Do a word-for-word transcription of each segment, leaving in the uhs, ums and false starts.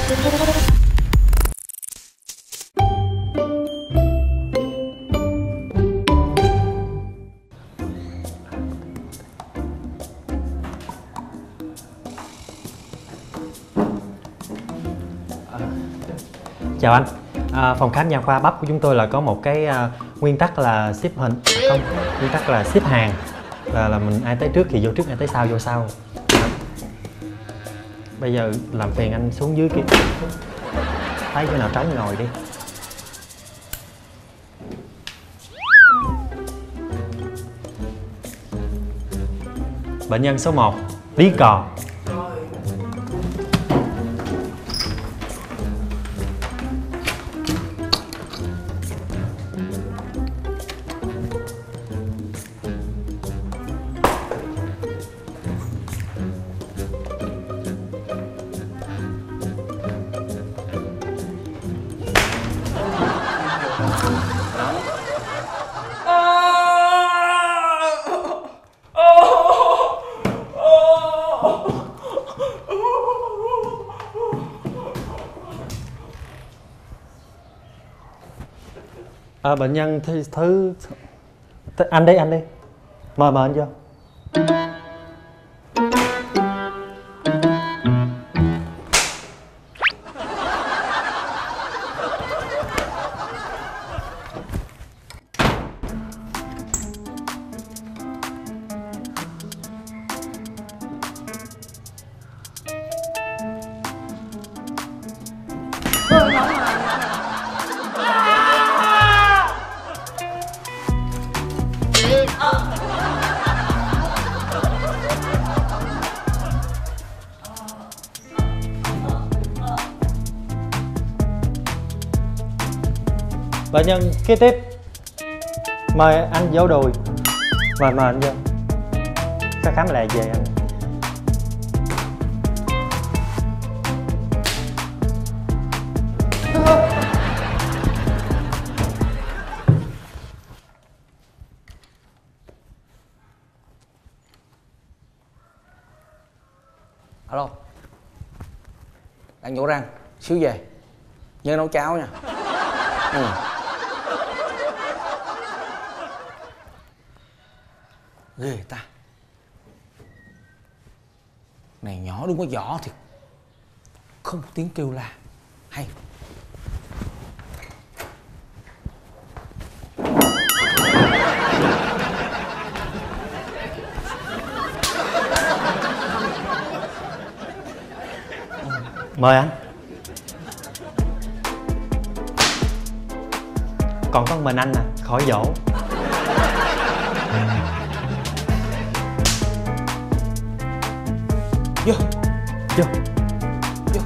Chào anh, à, phòng khám nha khoa bắp của chúng tôi là có một cái à, nguyên tắc là xếp hình, à, không, nguyên tắc là xếp hàng, là là mình ai tới trước thì vô trước, ai tới sau vô sau. Bây giờ làm phiền anh xuống dưới kia, thấy chỗ nào trống ngồi đi. Bệnh nhân số một, Lý Cò. À, bệnh nhân thứ, thứ anh đi anh đi mời mời anh vô. Bệnh nhân kế tiếp, mời anh vô đùi. Mời mời anh vô. Khám khám là về anh. Alo, đang nhổ răng, xíu về. Nhớ nấu cháo nha. Ừ. Ghê ta. Này nhỏ đúng có võ thì không có tiếng kêu la. Hay. Mời anh. Còn có mình anh à, khỏi dỗ. Vô. Vô. Vô.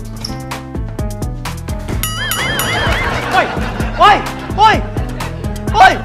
Ôi! Ôi! Ôi! Ôi!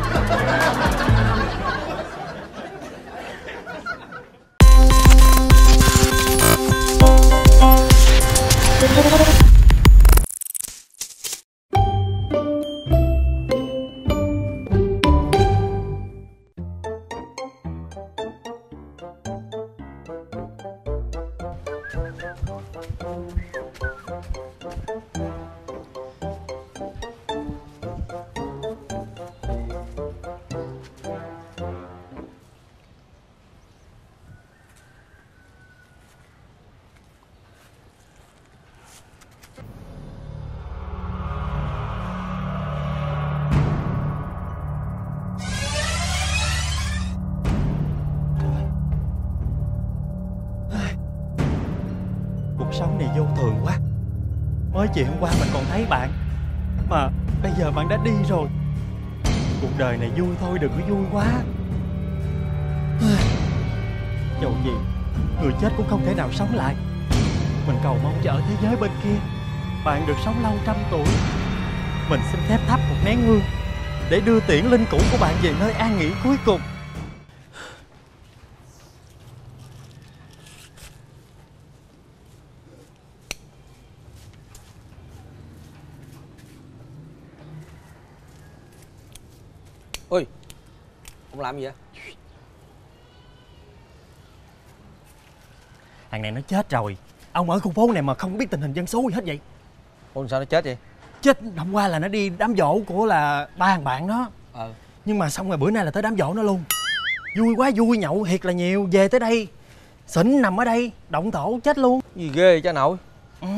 Cuộc sống này vô thường quá. Mới chiều hôm qua mình còn thấy bạn, mà bây giờ bạn đã đi rồi. Cuộc đời này vui thôi, đừng có vui quá. Dầu gì người chết cũng không thể nào sống lại. Mình cầu mong cho ở thế giới bên kia bạn được sống lâu trăm tuổi. Mình xin phép thắp một nén hương để đưa tiễn linh cữu của bạn về nơi an nghỉ cuối cùng. Ôi, ông làm gì vậy? Thằng này nó chết rồi. Ông ở khu phố này mà không biết tình hình dân số gì hết vậy? Ủa sao nó chết vậy? Chết hôm qua là nó đi đám giỗ của là ba thằng bạn nó. Ờ. Nhưng mà xong rồi bữa nay là tới đám giỗ nó luôn. Vui quá vui, nhậu thiệt là nhiều. Về tới đây xỉn nằm ở đây, động thổ chết luôn. Gì ghê vậy cha nội? Ừ.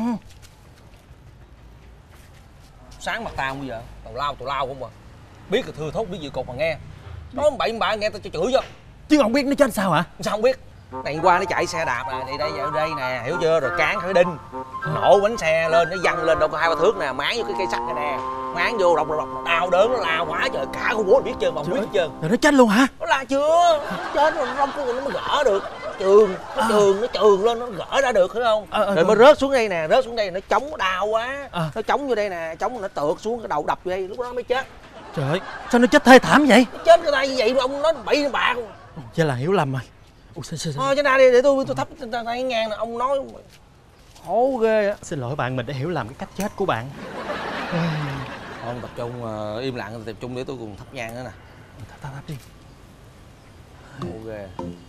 Sáng mặt tao bây giờ tào lao tào lao không à. Biết là thưa thốt biết gì cục mà nghe. Nói bậy bạ nghe tao cho chửi cho. Chứ không biết nó chết sao hả? Sao không biết? Này qua nó chạy xe đạp nè, đi đây ở đây nè, hiểu chưa? Rồi cán cái đinh, nổ bánh xe lên, nó văng lên đâu có hai ba thước nè, máng vô cái cây sắt này nè, máng vô độc độc đau đớn nó lao quá trời, cả khu phố biết trơn mà không biết hết trơn. Rồi nó chết luôn hả? Nó la chưa? Chết rồi rong nó mới gỡ được. Trường, nó trường, nó trường lên nó gỡ ra được, hiểu không? À, à, rồi mới rớt xuống đây nè, rớt xuống đây nó chống, nó đau quá. À. Nó chống vô đây nè, chống nó tượt xuống cái đầu đập vô đây, lúc đó nó mới chết. Trời ơi, sao nó chết thê thảm vậy? Nó chết cái tay như vậy mà ông nói bậy nó bạc. Vậy là hiểu lầm rồi. Ủa, sao, sao, sao? Thôi chứ ra đi để tôi tôi thắp tay ngang nè, ông nói khổ ghê á. Xin lỗi bạn, mình đã hiểu lầm cái cách chết của bạn. Ông tập trung uh, im lặng, tập trung để tôi cùng thắp nhang nữa nè. Thắp thắp thắp đi. Khổ ghê.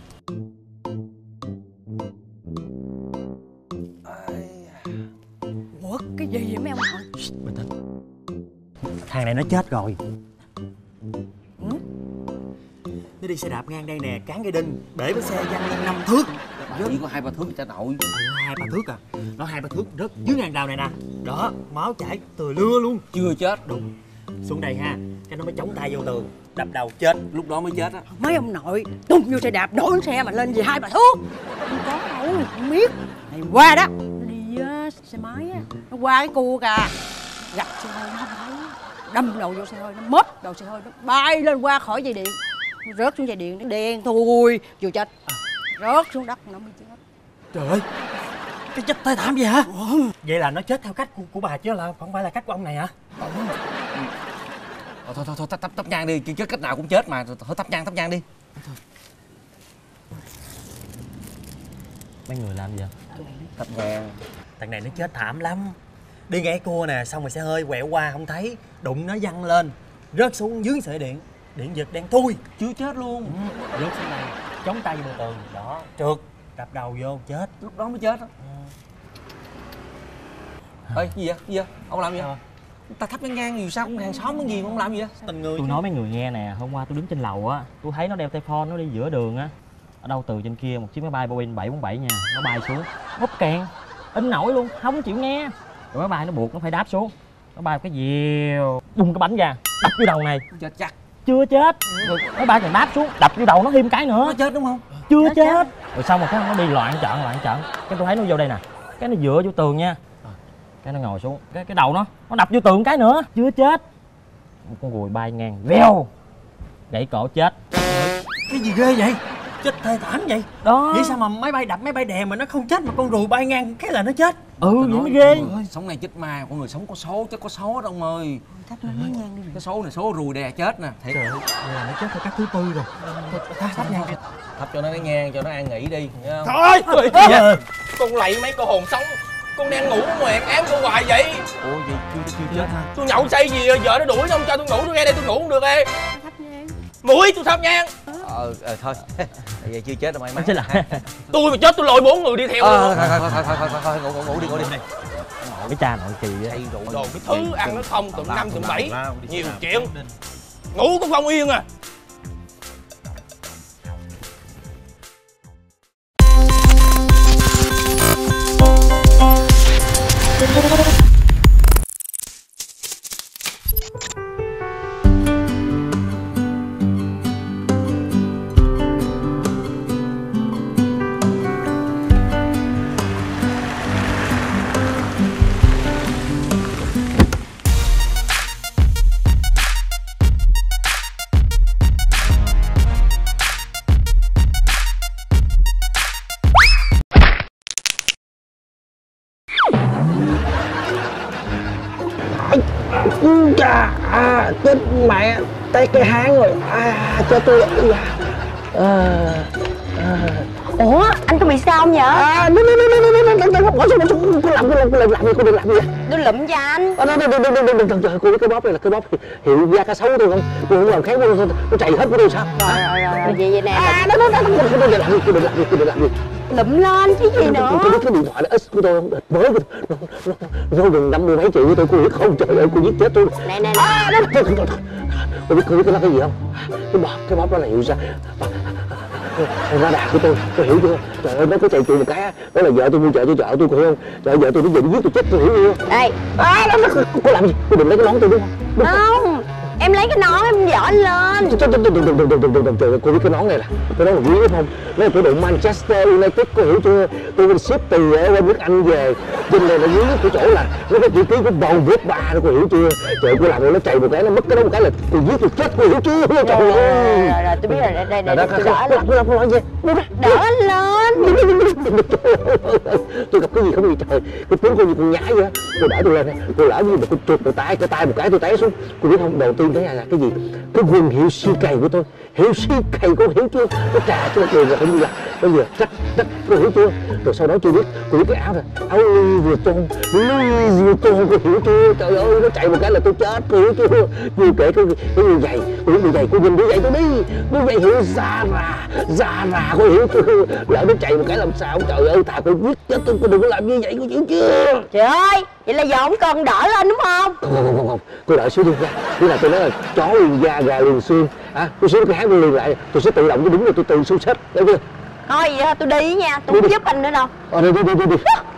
Ủa cái gì vậy mấy ông nội? Bình tĩnh. Thằng này nó chết rồi. Ừ? Nó đi xe đạp ngang đây nè, cán cái đinh, bể bánh xe văng lên năm thước. Chỉ có hai ba thước cha nội. Ừ, hai ba thước à? Nó hai ba thước rớt dưới ngang đầu này nè. Đó, máu chảy từ lưa luôn. Chưa chết. Đúng. Xuống đây ha, cái nó mới chống tay vô tường, đập đầu chết. Lúc đó mới chết á. Mấy ông nội tung vô xe đạp đổi xe mà lên gì hai bà thuốc. Không có đâu, không biết. Ngày qua đó, nó đi uh, xe máy á, nó qua cái cua kìa, gặp xe hơi nó không thấy, đâm đầu vô xe hơi, nó mất đầu xe hơi, nó bay lên qua khỏi dây điện, nó rớt xuống dây điện, nó đen thui, vừa chết, rớt xuống đất nó mới chết. Trời ơi, cái chết thê thảm vậy hả? Ừ. Vậy là nó chết theo cách của, của bà chứ là không phải là cách của ông này hả? Ừ. Thôi thôi thôi, thôi tắp tắp tắp nhang đi, chứ cách nào cũng chết mà, thôi tắp nhang tắp nhang đi. Thôi. Mấy người làm gì vậy? Tắp nhang. Thằng này nó chết thảm lắm. Đi ngay cua nè, xong rồi xe hơi quẹo qua không thấy, đụng nó văng lên, rớt xuống dưới sợi điện, điện giật đen thui. Chưa chết luôn. Ừ. Rớt xuống đây, chống tay vô tường, đó, trượt, đập đầu vô chết. Lúc đó mới chết á. Ừ. Ê, gì vậy? Gì vậy? Ông làm gì vậy? À. Ta thắp nhang nhang gì sao cũng hàng xóm cái gì mà ông làm gì vậy? Tình người. Tôi nói mấy người nghe nè, hôm qua tôi đứng trên lầu á, tôi thấy nó đeo tay phone nó đi giữa đường á. Ở đâu từ trên kia một chiếc máy bay Boeing bảy bốn bảy nha, nó bay xuống, hút kèn, in nổi luôn, không chịu nghe. Rồi máy bay nó buộc nó phải đáp xuống, nó bay cái dèo, bung cái bánh ra, đập vô đầu này. Chết chắc. Chưa chết. Rồi máy bay còn đáp xuống, đập vô đầu nó thêm cái nữa. Nó chết đúng không? Chưa chết, chết. Rồi xong rồi cái nó đi loạn trọn loạn trọn, cái tôi thấy nó vô đây nè, cái nó dựa vô tường nha, cái nó ngồi xuống, cái cái đầu nó nó đập vô tường cái nữa. Chưa chết. Một con ruồi bay ngang vèo gãy cổ chết. Cái gì ghê vậy? Chết thê thảm vậy Đó. Vậy sao mà máy bay đập máy bay đè mà nó không chết, mà con ruồi bay ngang cái là nó chết? Ừ vậy mới ghê. Ơi, sống này chết ma, con người sống có số chứ có số đâu ông ơi. Thắp nó mới nhang đi. Cái số này số ruồi đè chết nè, thiệt. Trời ơi, là nó chết theo cách thứ tư rồi. Thắp thắp nhang đi. Thắp cho nó cái nhang cho nó an nghỉ đi, nghe không? Thôi. Thôi, con lạy mấy con hồn sống, con đang ngủ mà em ém con hoài vậy. Ủa vậy chưa chưa chết hả? Tôi nhậu say gì vợ nó đuổi xong cho tôi ngủ, tôi nghe đây tôi ngủ không được ê. Thắp nhang. Mũi tôi thắp nhang. Ờ, ờ thôi, vậy chưa chết đâu may mắn. Chết lại. Tôi mà chết tôi lôi bốn người đi theo Ờ, luôn. thôi thôi thôi thôi thôi thôi ngủ ngủ ngủ đi ngủ đi. Cái cha nội kỳ á. Đồ cái thứ ăn nó không tụm năm tụm bảy, nhiều chuyện. Ngủ cũng không yên à. Chà, à, chết mẹ, tay cái háng rồi, à, cho tôi, à, à. Ủa anh có bị sao không vậy? À, nó nó nó nó nó nó nó bỏ xuống bỏ xuống, cô làm cô làm cô làm làm gì cô đừng làm gì vậy? Tôi lụm cho anh. À, nó nó nó nó nó nó trời cô biết cái bóp này là cái bóp hiệu da cá sấu tôi không, tôi không làm khác nó nó chảy hết của tôi sao? Rồi rồi rồi vậy vậy nè. À, nó nó nó cô đừng làm gì cô đừng làm gì cô đừng làm gì. lụm lên chứ gì nữa. Cô biết cái điện thoại đó ít của tôi không? Mới của tôi nó nó gần năm mươi mấy triệu của tôi. Cô biết không? Trời ơi, cô giết chết tôi. Nè nè nè. Cô biết cô biết cái đó cái gì không? Cái bóp cái bóp đó là hiệu sao? Ra đà của tôi, tôi hiểu chưa? Trời ơi, nó có chạy chùi một cái á, đó là vợ tôi mua chợ tôi chợ tôi, cô hiểu không? Trời ơi, vợ tôi nó giận giết tôi chết, tôi hiểu chưa? Ê, à, đó, nó, cô làm gì? Cô định lấy cái nón tôi đúng không? Đúng không? không, em lấy cái nón em dở lên. Trời ơi, cô biết cái nón này là cái nón là quý không? Nó là của đội Manchester United, cô hiểu chưa? Tôi đi ship từ bên nước Anh về, trên này là quý của chỗ là nó có chữ ký của bầu viết ba đó, cô hiểu chưa? Trời ơi, cô làm rồi nó chạy một cái, nó mất cái đó một cái là cô giết tôi chết, cô hiểu chưa? Trời ơi. Rồi rồi, tôi biết rồi, đây đây đây, tôi đỡ lên. Cô làm cô nói gì? Đỡ lên. Tôi gặp cái gì không vậy trời? Cái tướng cô như con nhái vậy. Cô đỡ tôi lên này, cô lỡ như một con chuột một tay, cái tay một cái tôi té xuống. Cô biết không? Đầu tiên thấy là cái gì? Cái quần hiệu siêu cày của tôi, hiệu siêu cày, cô hiểu chưa? Nó trà cho đường là cũng như là bây giờ rách rách, cô hiểu chưa? Rồi sau đó chưa biết, cô biết cái áo này, áo vừa tôn, vừa tôn, cô hiểu chưa? Trời ơi, nó chạy một cái là tôi chết, cô hiểu chưa? Như kể cái cái đôi giày, cô đôi giày, cô nhìn đôi giày tôi đi, đôi giày hiệu Zara, Zara, cô hiểu chưa? Lỡ nó chạy một cái làm sao? Trời ơi, thà cô giết chết tôi, cô đừng có làm như vậy, cô hiểu chưa? Trời ơi, vậy là giờ không cần đỡ lên đúng không? Không không không không, cô đợi xíu đi nha. Thế là tôi nói là chó liền da gà liền xương, à tôi xíu cái hát tôi liền lại, tôi sẽ tự động tôi đứng rồi tôi tự xu xếp, được chưa? Thôi vậy thôi tôi đi nha, tôi không giúp anh nữa đâu. Ờ đi đi đi đi đi.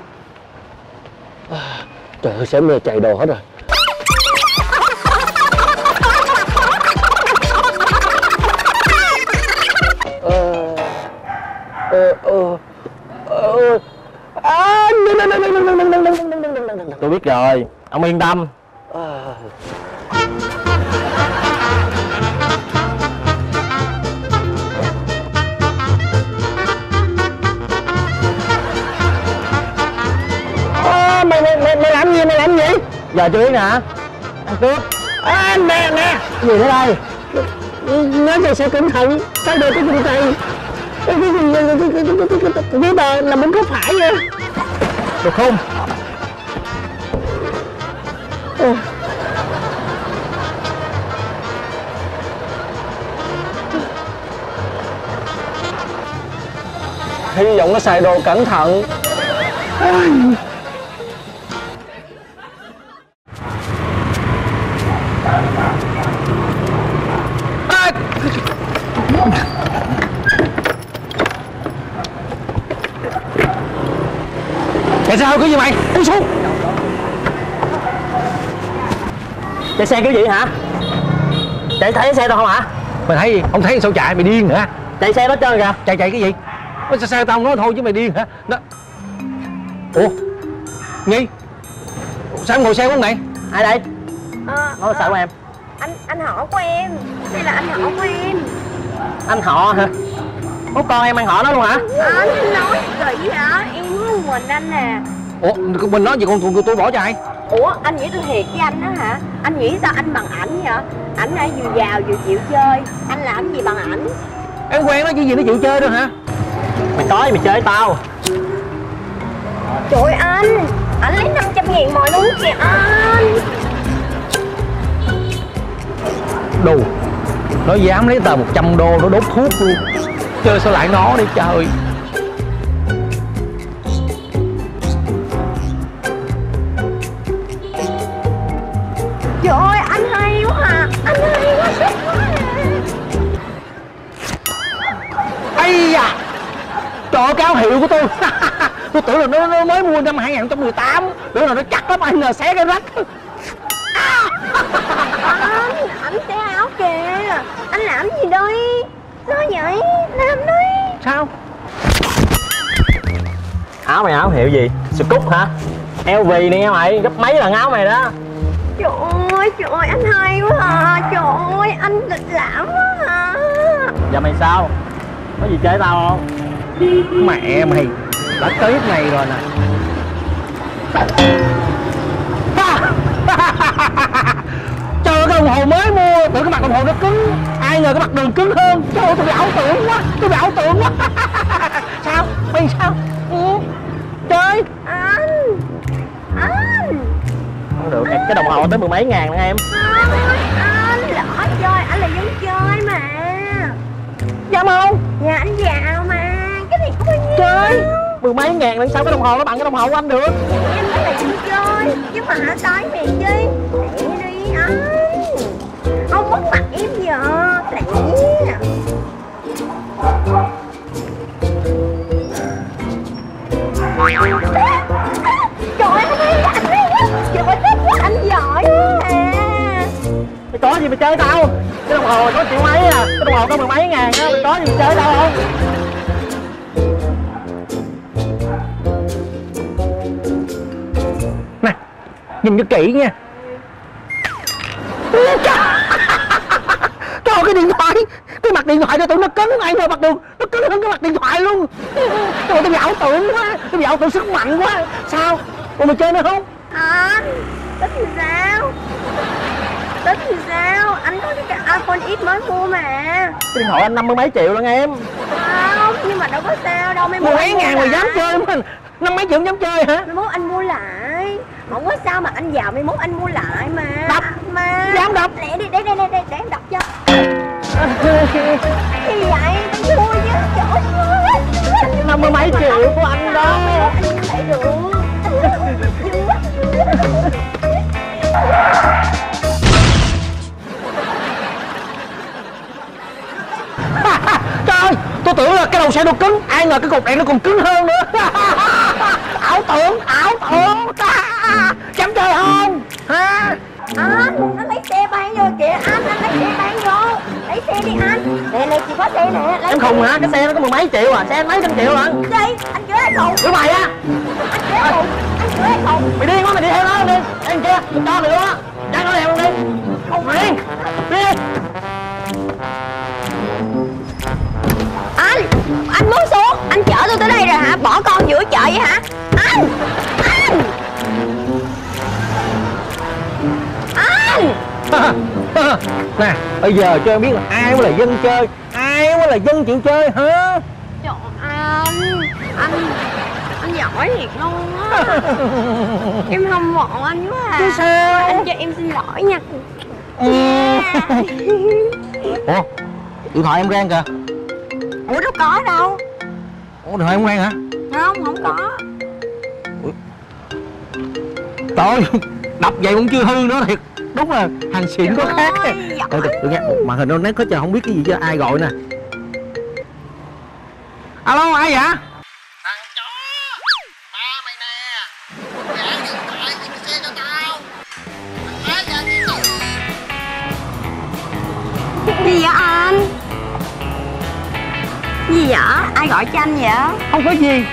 À, trời ơi, sớm nay chạy đồ hết rồi. Ờ ờ ờ ờ à, Tôi biết rồi, ông yên tâm. à. À, mày, mày, mày, mày làm gì, mày làm gì? Giờ chưa biết nè. Ăn cướp. À, nè, nè. Cái gì nữa đây? Nói về sẽ cẩn thận, sao được cái gì này? Cái gì, cái bà là muốn có phải nha. Được không? À. Hy vọng nó xài đồ cẩn thận. À. Tại sao cái gì mày? Đi xuống. Chạy xe kiểu gì hả? Chạy thấy xe tao không hả? Mày thấy gì? Không thấy sao chạy, mày điên hả? Chạy xe đó trơn kìa. Chạy chạy cái gì? Sao xe tao nói thôi chứ mày điên hả? Đó. Ủa? Nhi? Sao em ngồi xe của ông này? Ai đây? À, Nói sao của em? Anh anh họ của em. Đây là anh họ của em. Anh họ hả? Có con em ăn họ đó luôn hả? Anh nói kỹ hả? Em muốn mình anh nè. Ủa? Mình nói gì con tôi, tôi bỏ cho ai? Ủa anh nghĩ tôi thiệt với anh đó hả? Anh nghĩ sao anh bằng ảnh vậy? Ảnh đã vừa giàu vừa chịu chơi. Anh làm gì bằng ảnh? Em quen nó chứ gì nó chịu chơi đâu hả? Mày tới mày chơi với tao. Trời ơi anh, anh lấy năm trăm ngàn mọi luôn kìa anh. Đồ, nó dám lấy tờ một trăm đô nó đốt thuốc luôn. Chơi sao lại nó đi trời. Trời ơi anh hay quá à, anh hay quá thích quá à. Ây da, trời ơi, cái áo hiệu của tôi. Tôi tưởng là nó, nó mới mua năm hai không một tám, tưởng là nó chắc lắm, anh ngờ xé cái rách. Anh, anh xé áo kìa. Anh làm gì đây? Sao vậy? Làm đi. Sao? Áo mày áo hiệu gì? Scoop hả? eo vê nè mày, gấp mấy lần áo mày đó. Trời ơi, trời ơi, anh hay quá à. Trời ơi, anh lịch lãm quá à. Giờ mày sao? Có gì chơi tao không? Mẹ mày, đã tới lúc này rồi nè. Trời ơi, cái đồng hồ mới mua, tưởng cái mặt đồng hồ nó cứng, ai ngờ cái mặt đường cứng hơn. Trời ơi, tôi bị ảo tưởng quá, tôi bị ảo tưởng quá. Sao? Mày sao? Ừ. Chơi. Anh, anh. Không được, cái đồng hồ tới mười mấy ngàn nữa em. Ôi, anh, lỡ chơi, anh là dân chơi mà. Dám không? Dạ anh giàu mà, cái này có bao nhiêu chơi. Mười mấy ngàn lần sau cái đồng hồ nó bằng cái đồng hồ của anh được. Em mới là đi chơi chứ mà hả tới việc chi. Lẹ đi anh. Không mất mặt em giờ. Lẹ. Trời ơi, anh ấy, trời ơi, anh giỏi quá à. Mày có gì mày chơi tao? Cái đồng hồ có triệu mấy à, cái đồng hồ có mười mấy ngàn á, mày có gì mày chơi tao không? Nè, nhìn cho kỹ nha. Trời ơi, cái điện thoại, cái mặt điện thoại cho tụi nó cứng, ai ngờ mặt đường nó cứng hơn cái mặt điện thoại luôn. Trời ơi, tôi bị ảo tưởng quá, tôi bị ảo tưởng sức mạnh quá. Sao? Còn mày chơi nữa không? Anh, tính thì sao? Tính thì sao? Anh có cái iPhone X mới mua mà. Cái điện thoại anh năm mươi mấy triệu lận em. Không, nhưng mà đâu có sao đâu. Mấy Mười mấy ngàn mà dám chơi mà. Năm mấy triệu dám chơi hả? Mai mốt anh mua lại. Không có sao mà anh giàu, mai mốt anh mua lại mà. Đập. Mà Dám đập. Lẹ đi, để đây đây để em đập cho. Gì vậy? Anh mua chứ. Trời ơi. Năm mươi mấy triệu của anh đó. Anh lại được. Trời ơi, tôi tưởng là cái đầu xe nó cứng, ai ngờ cái cục đèn nó còn cứng hơn nữa. Ảo tưởng, ảo tưởng. Dám chơi không? Ha? Anh, anh lấy xe bán vô kìa. Anh, anh lấy xe bán vô. Lấy xe đi anh. Nè, này chỉ có xe nè. Lấy Em khùng hả? Cái xe nó có mười mấy triệu à, xe anh mấy trăm triệu lận. Gì? Anh chửi anh khùng. Tụi mày á. Anh chửi anh khùng. Anh chửi anh khùng. Mày điên quá, mày đi theo nó đi. Em kia, tôi cho mày luôn á. Chạy nó đèo luôn đi. Không điên. Đi. Anh, anh muốn xuống. Anh chở tôi tới đây rồi hả? Bỏ con giữa chợ vậy hả? Anh, anh. Anh. Nè, bây giờ cho em biết là ai mới là dân chơi, ai mới là dân chịu chơi hả? Trời anh, anh, anh giỏi thiệt luôn á. Em hâm mộ anh quá à. Chứ sao? Anh cho em xin lỗi nha. Ừ. Ủa, điện thoại em rang kìa. Ủa đâu có đâu. Ủa, điện thoại em rang hả? Không, không có. Trời ơi, đập vậy cũng chưa hư nữa thiệt. Đúng là hàng xịn có khác. Từ từ, tôi nghe màn hình nó nét hết trời, không biết cái gì chứ ai gọi nè. Alo, ai vậy? Thằng chó, ba mày nè, trả điện thoại thì cái xe cho tao. Ai giờ gì vậy? Gì vậy anh? Gì vậy? Ai gọi cho anh vậy? Không có gì.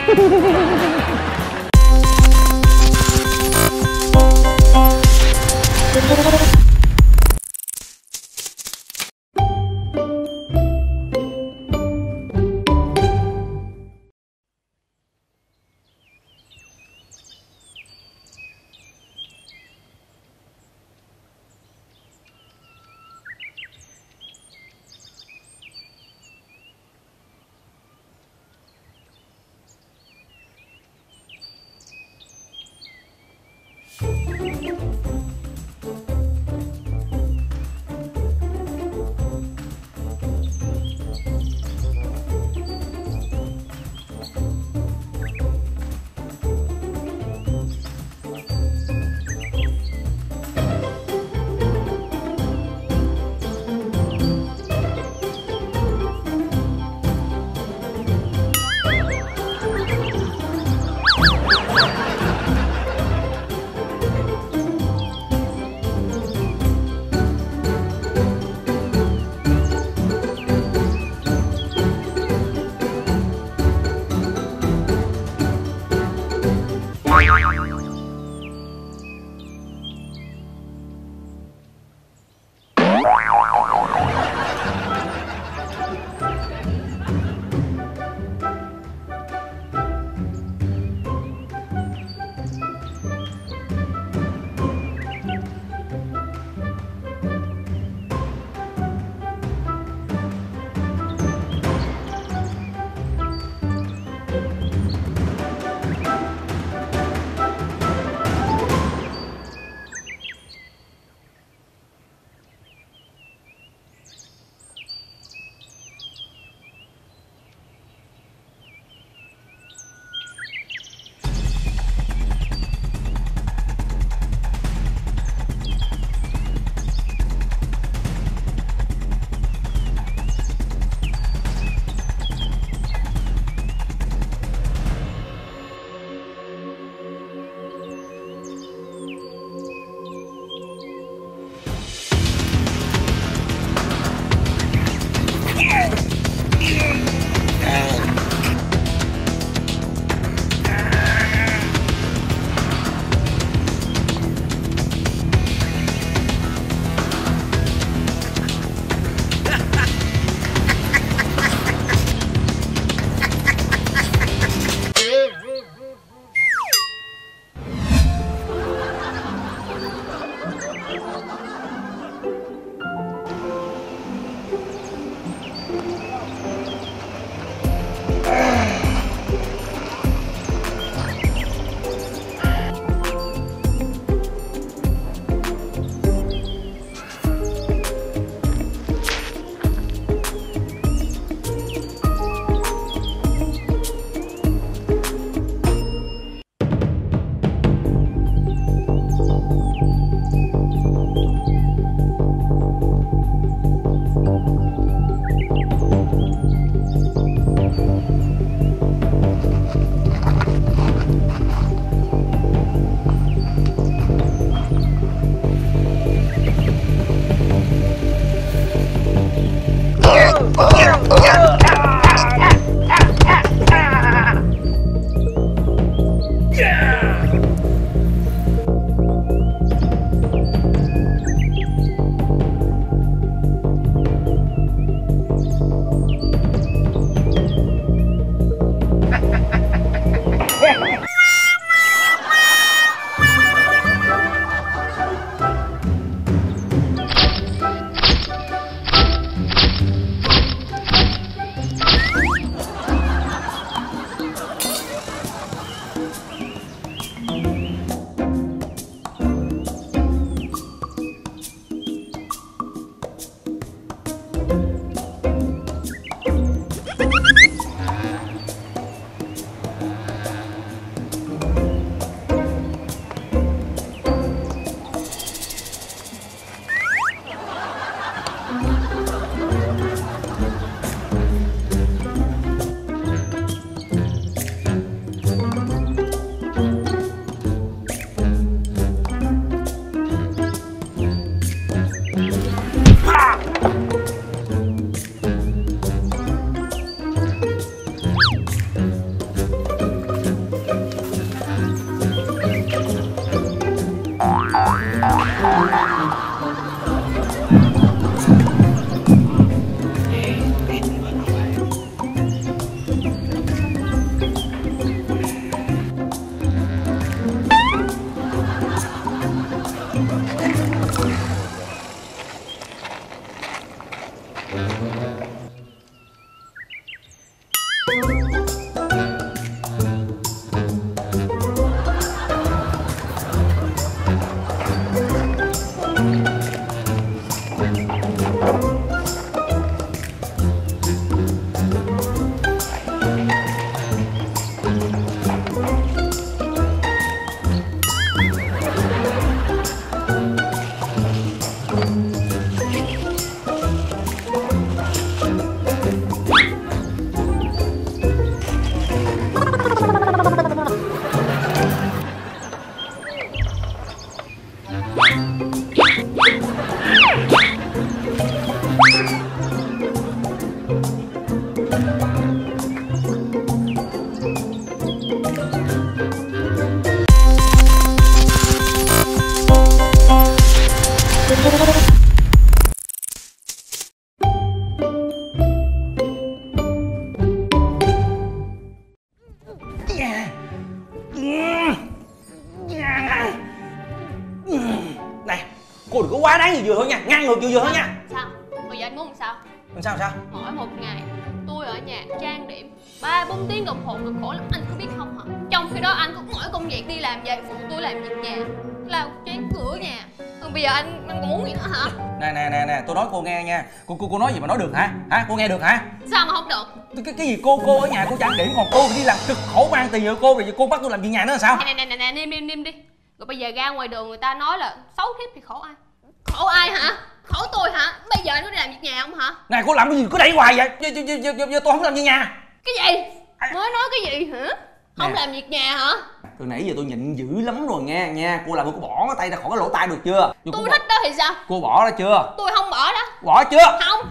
Này, cô đừng có quá đáng như vừa thôi nha, ngăn ngược như vừa thôi nha. Sao? Bây giờ anh muốn làm sao? Làm sao sao? Mỗi một ngày tôi ở nhà trang điểm ba bốn tiếng đồng hồ cực khổ lắm, anh có biết không hả? Trong khi đó anh cũng mỗi công việc đi làm về phụ tôi làm việc nhà, lau chén cửa nhà. Còn bây giờ anh anh còn muốn gì nữa hả? Nè nè nè nè, tôi nói cô nghe nha. Cô cô cô nói gì mà nói được hả? Hả? Cô nghe được hả? Sao mà không được? Cái cái gì cô cô ở nhà cô trang điểm, còn tôi đi làm cực khổ mang tiền cho cô, rồi cô bắt tôi làm việc nhà nữa là sao? Nè nè nè nè, im im im đi. Rồi bây giờ ra ngoài đường người ta nói là xấu thiếp thì khổ ai? Khổ ai hả? Khổ tôi hả? Bây giờ anh có đi làm việc nhà không hả? Này cô làm cái gì cứ đẩy hoài vậy? Giờ, giờ, giờ, giờ, giờ tôi không làm việc nhà. Cái gì? Mới nói cái gì hả? Không làm việc nhà hả? Từ nãy giờ tôi nhịn dữ lắm rồi nghe nha. Cô làm cô bỏ cái tay ra khỏi cái lỗ tai được chưa? Giờ tôi cô thích đó thì sao? Cô bỏ ra chưa? Tôi không bỏ đó. Bỏ chưa? Không.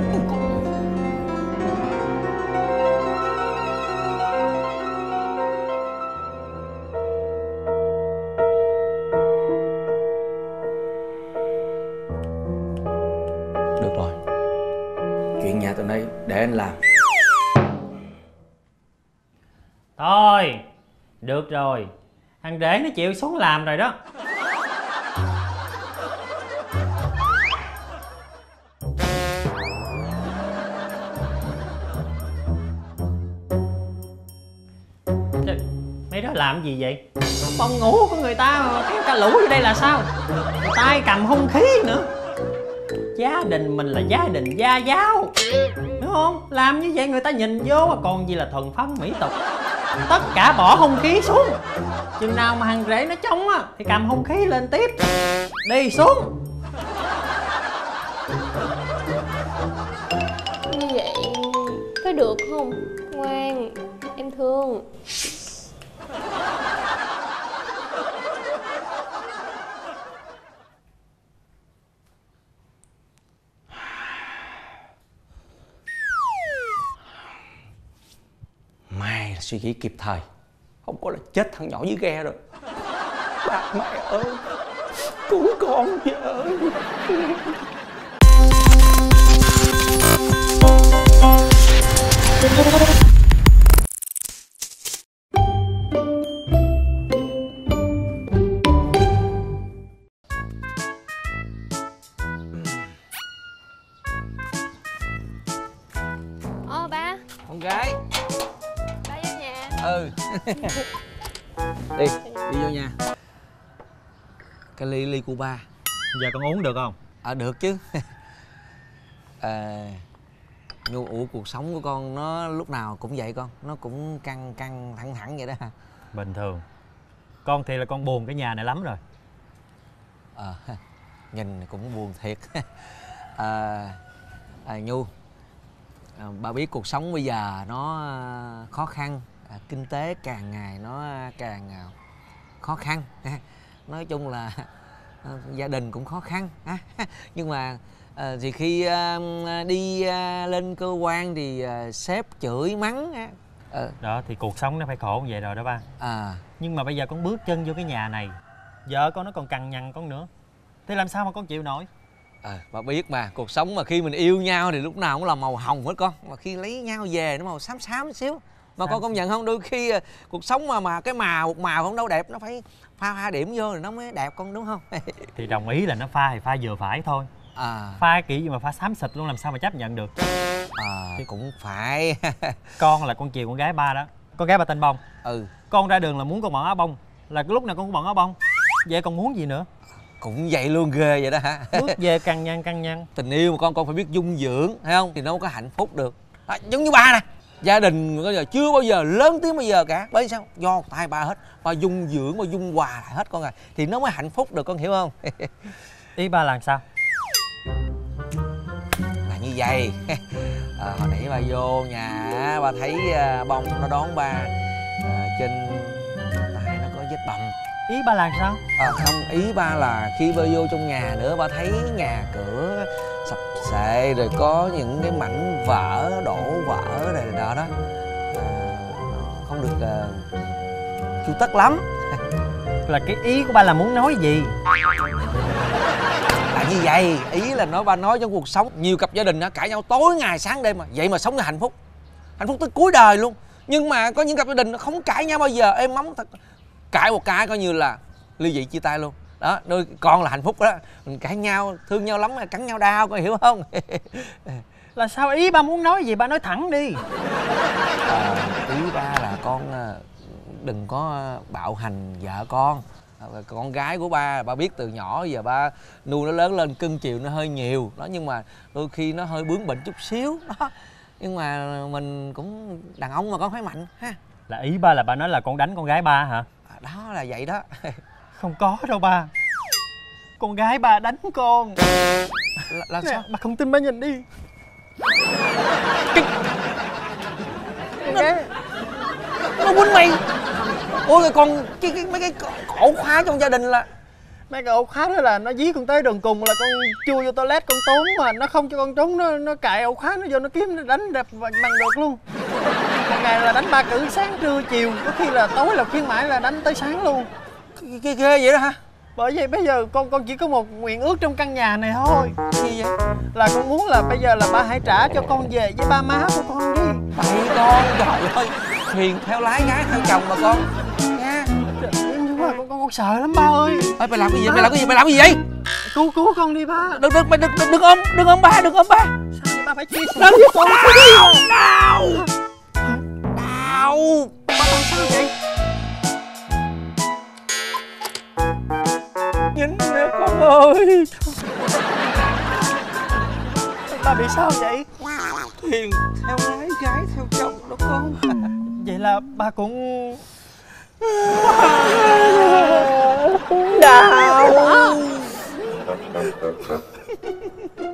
Được rồi, chuyện nhà từ đây để anh làm. Thôi, được rồi. Thằng Rể nó chịu xuống làm rồi đó. Trời, mấy đó làm gì vậy? Phòng ngủ của người ta mà kéo cả lũ vô đây là sao? Tay cầm hung khí nữa. Gia đình mình là gia đình gia giáo, đúng không? Làm như vậy người ta nhìn vô còn gì là thuần phong mỹ tục. Tất cả bỏ hung khí xuống. Chừng nào mà thằng Rể nó trống á thì cầm hung khí lên tiếp. Đi xuống. Như vậy có được không? Ngoan, em thương. May là suy nghĩ kịp thời, không có là chết thằng nhỏ dưới ghe rồi. Ba mẹ ơi, cứu con với. Đi, đi vô nhà. Cái ly ly của ba. Giờ con uống được không? À được chứ. À, Nhu, ủa cuộc sống của con nó lúc nào cũng vậy con? Nó cũng căng căng thẳng thẳng vậy đó hả? Bình thường. Con thì là con buồn cái nhà này lắm rồi. Ờ, à, nhìn cũng buồn thiệt. À, à, Nhu, à, ba biết cuộc sống bây giờ nó khó khăn, à, kinh tế càng ngày nó càng khó khăn. Nói chung là à, gia đình cũng khó khăn. À, nhưng mà à, thì khi à, đi à, lên cơ quan thì à, sếp chửi mắng. À, à. Đó thì cuộc sống nó phải khổ như vậy rồi đó ba. À. Nhưng mà bây giờ con bước chân vô cái nhà này, vợ con nó còn cằn nhằn con nữa, thế làm sao mà con chịu nổi? Ờ, à, bà biết mà, cuộc sống mà khi mình yêu nhau thì lúc nào cũng là màu hồng hết con. Mà khi lấy nhau về nó màu xám xám một xíu. Mà con công nhận không, đôi khi cuộc sống mà mà cái màu một màu không đâu đẹp, nó phải pha hai điểm vô thì nó mới đẹp con, đúng không? Thì đồng ý là nó pha thì pha vừa phải thôi. À. Pha kiểu gì mà pha xám xịt luôn, làm sao mà chấp nhận được. À thì cũng phải. Con là con chiều con gái ba đó. Con gái ba tên Bông. Ừ. Con ra đường là muốn con bận áo bông, là cái lúc nào con cũng bận áo bông. Vậy con muốn gì nữa? Cũng vậy luôn, ghê vậy đó hả? Bước về cằn nhằn cằn nhằn. Tình yêu mà con con phải biết dung dưỡng, thấy không? Thì nó có hạnh phúc được. À, giống như ba nè, gia đình bây giờ chưa bao giờ lớn tiếng bây giờ cả. Bởi sao? Do tay ba hết. Ba dung dưỡng, ba dung hòa lại hết con à. Thì nó mới hạnh phúc được, con hiểu không? Ý ba là sao? Là như vậy. À, hồi nãy ba vô nhà ba thấy Bông nó đón ba, à, trên tay nó có vết bầm. Ý ba là sao? À, không, ý ba là khi ba vô trong nhà nữa ba thấy nhà cửa sập xệ, rồi có những cái mảnh vỡ, đổ vỡ này đó đó. À, nó không được uh, chu tất lắm. Là cái ý của ba là muốn nói gì? Là như vậy, ý là nói ba nói trong cuộc sống nhiều cặp gia đình á cãi nhau tối ngày sáng đêm mà vậy mà sống như hạnh phúc, hạnh phúc tới cuối đời luôn. Nhưng mà có những cặp gia đình nó không cãi nhau bao giờ, êm móng thật, cãi một cái coi như là ly dị chia tay luôn đó. Đôi con là hạnh phúc đó, mình cãi nhau thương nhau lắm cắn nhau đau, con hiểu không? Là sao? Ý ba muốn nói gì ba nói thẳng đi. À, ý ba là con đừng có bạo hành vợ con. Con gái của ba, ba biết từ nhỏ giờ ba nuôi nó lớn lên cưng chiều nó hơi nhiều đó, nhưng mà đôi khi nó hơi bướng bỉnh chút xíu đó. Nhưng mà mình cũng đàn ông mà con phải mạnh ha. Là ý ba là ba nói là con đánh con gái ba hả? À, đó là vậy đó. Không có đâu ba. Con gái ba đánh con. Là, là nè, sao? Ba không tin ba nhìn đi. Cái... Nó... nó quýnh mày. Ôi cái con cái, cái mấy cái ổ khóa trong gia đình là mấy cái ổ khóa đó là nó dí con tới đường cùng là con chui vô toilet con trốn, mà nó không cho con trốn, nó nó cài ổ khóa nó vô nó kiếm nó đánh đập bằng được luôn. Một ngày là đánh ba cử sáng trưa chiều, có khi là tối là khuyến mãi là đánh tới sáng luôn. Cái, cái ghê vậy đó hả? Bởi vậy bây giờ con con chỉ có một nguyện ước trong căn nhà này thôi. Gì vậy? Là con muốn là bây giờ là ba hãy trả cho con về với ba má của con đi. Bậy con, trời ơi, thuyền theo lái gái theo chồng mà con nha. Nhưng mà con con, con sợ lắm ba ơi. Ê, mày làm cái gì? Mày làm cái gì? Mày làm cái gì vậy? Cứu cứu con đi ba. Đừng đừng mày đừng đừng, đừng ôm, đừng ôm ba, đừng ôm ba. Sao vậy ba phải chia sẻ Đau, với con đi. đau, đau. Ba làm sao vậy? Nhìn nè con ơi. Ba bị sao vậy? Thuyền theo lái gái theo chồng đó con. Vậy là ba cũng đau.